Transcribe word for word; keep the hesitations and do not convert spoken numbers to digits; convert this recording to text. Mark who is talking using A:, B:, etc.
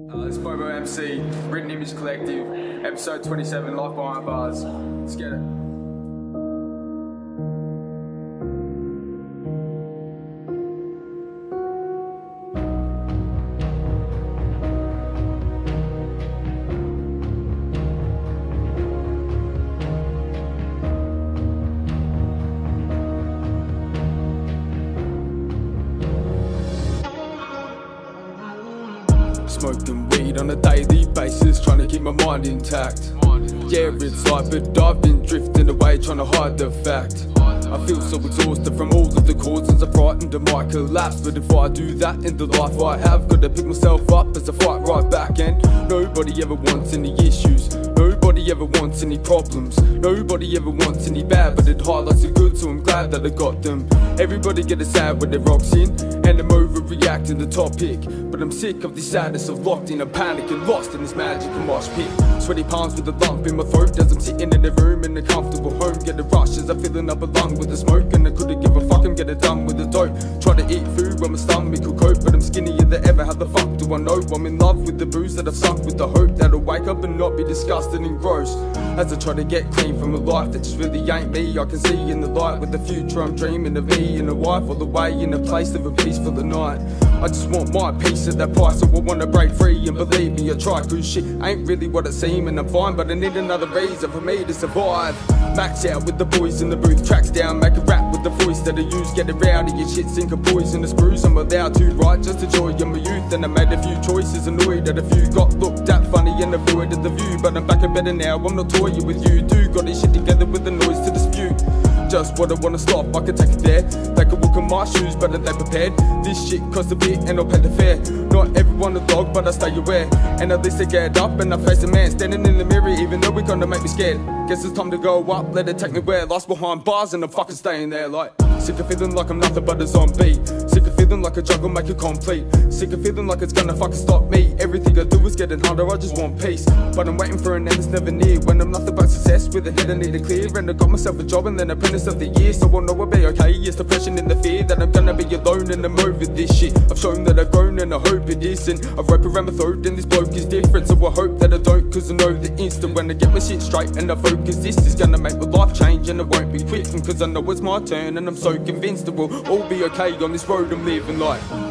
A: Uh, this is Bobo M C, Written Image Collective, episode twenty-seven, Life Behind Bars. Let's get it.
B: Smoking weed on a daily basis, trying to keep my mind intact. Yeah, it's like, but I've been drifting away, trying to hide the fact. I feel so exhausted from all of the causes I'm frightened of my collapse. But if I do that in the life I have, gotta pick myself up as I fight right back. And nobody ever wants any issues, nobody ever wants any problems, nobody ever wants any bad, but it highlights the good, so I'm glad that I got them. Everybody get sad when their rocks in, and I'm overreacting the topic. But I'm sick of this sadness of locked in, I'm panicking, lost in this magical mosh pit. Sweaty palms with a lump in my throat as I'm sitting in a room in a comfortable home. Get a rush as I'm filling up a lung with the smoke, and I couldn't give a fuck, I'm getting done with the dope. Try to eat food when my stomach could cope, but I'm skinnier than ever, how the fuck do I know? I'm in love with the booze that I've sunk, with the hope that I'll wake up and not be disgusted and gross. As I try to get clean from a life that just really ain't me, I can see in the light with the future I'm dreaming of me and a wife, all the way in a place of a peaceful night. I just want my piece at that price, so I wanna break free, and believe me I try, cause shit ain't really what it seems, and I'm fine, but I need another reason for me to survive. Max out with the boys in the booth, tracks down, make a rap with the voice that I use, get it rowdy, your shit sink a poisonous bruise. I'm allowed to write just the joy of my youth, and I made a few choices, annoyed at a few got looked at funny and avoided the view. But I'm back and better now, I'm not toying with you, do got this shit together with the noise to dispute. Just what I wanna stop, I can take it there. Take a look at my shoes, but are they prepared? This shit costs a bit and I'll pay the fare. Not everyone a dog, but I stay aware. And at least I get up and I face a man standing in the mirror, even though it gonna make me scared. Guess it's time to go up, let it take me where. Lost behind bars and I'm fucking staying there like. Sick of feeling like I'm nothing but a zombie. Sick of feeling like a juggle make it complete. Sick of feeling like it's gonna fucking stop me. Everything I do is getting harder, I just want peace. But I'm waiting for an end that's never near. When I'm nothing but success with a head I need to clear. And I got myself a job and then apprentice of the year, so I'll know I'll be okay. It's depression and the fear that I'm gonna be alone, and I'm over this shit. I've shown that I've grown and I hope it isn't. I've rope around my throat and this bloke is different, so I hope that I don't, cause I know the instant when I get my shit straight and I focus, this is gonna make my life change, and I won't be quitting, cause I know it's my turn, and I'm so convinced it will all be okay on this road I'm living like.